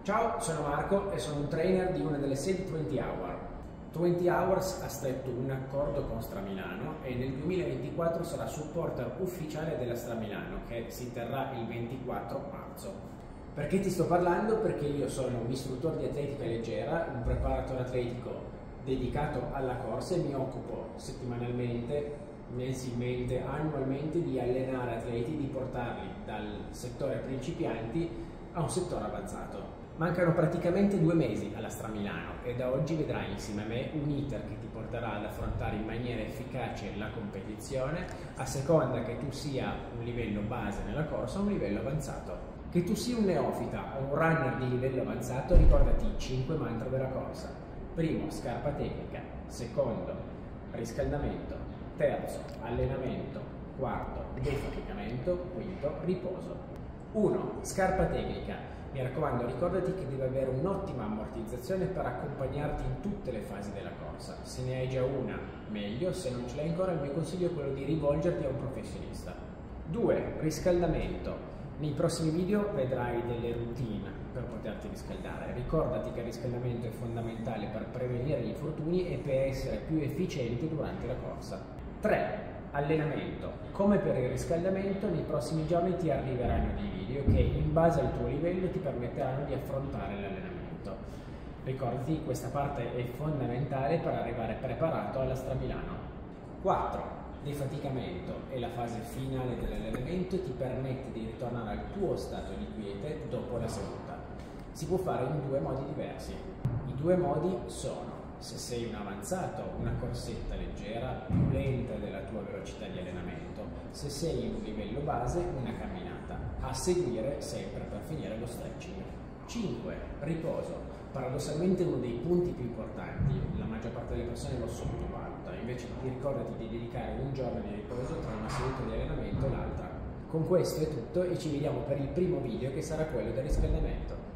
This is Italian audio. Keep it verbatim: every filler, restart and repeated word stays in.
Ciao, sono Marco e sono un trainer di una delle sedi venti Hour. venti Hours ha stretto un accordo con Stramilano e nel duemilaventiquattro sarà supporter ufficiale della Stramilano, che si terrà il ventiquattro marzo. Perché ti sto parlando? Perché io sono un istruttore di atletica leggera, un preparatore atletico dedicato alla corsa e mi occupo settimanalmente, mensilmente, annualmente di allenare atleti, di portarli dal settore principianti a un settore avanzato. Mancano praticamente due mesi alla Stramilano e da oggi vedrai insieme a me un iter che ti porterà ad affrontare in maniera efficace la competizione, a seconda che tu sia un livello base nella corsa o un livello avanzato. Che tu sia un neofita o un runner di livello avanzato, ricordati i cinque mantra della corsa. Primo, scarpa tecnica. Secondo, riscaldamento. Terzo, allenamento. Quarto, defaticamento. Quinto, riposo. uno. Scarpa tecnica. Mi raccomando, ricordati che devi avere un'ottima ammortizzazione per accompagnarti in tutte le fasi della corsa. Se ne hai già una, meglio; se non ce l'hai ancora, il mio consiglio è quello di rivolgerti a un professionista. due. Riscaldamento. Nei prossimi video vedrai delle routine per poterti riscaldare. Ricordati che il riscaldamento è fondamentale per prevenire gli infortuni e per essere più efficienti durante la corsa. tre. Allenamento. Come per il riscaldamento, nei prossimi giorni ti arriveranno dei video che in base al tuo livello ti permetteranno di affrontare l'allenamento. Ricordati, questa parte è fondamentale per arrivare preparato alla Stramilano. quattro. Defaticamento è la fase finale dell'allenamento e ti permette di ritornare al tuo stato di quiete dopo la seduta. Si può fare in due modi diversi. I due modi sono: se sei un avanzato, una corsetta leggera più lenta della tua velocità di allenamento; se sei in un livello base, una camminata, a seguire sempre per finire lo stretching. cinque. Riposo. Paradossalmente uno dei punti più importanti, la maggior parte delle persone lo sottovaluta, invece ricordati di dedicare un giorno di riposo tra una seduta di allenamento e l'altra. Con questo è tutto e ci vediamo per il primo video, che sarà quello del riscaldamento.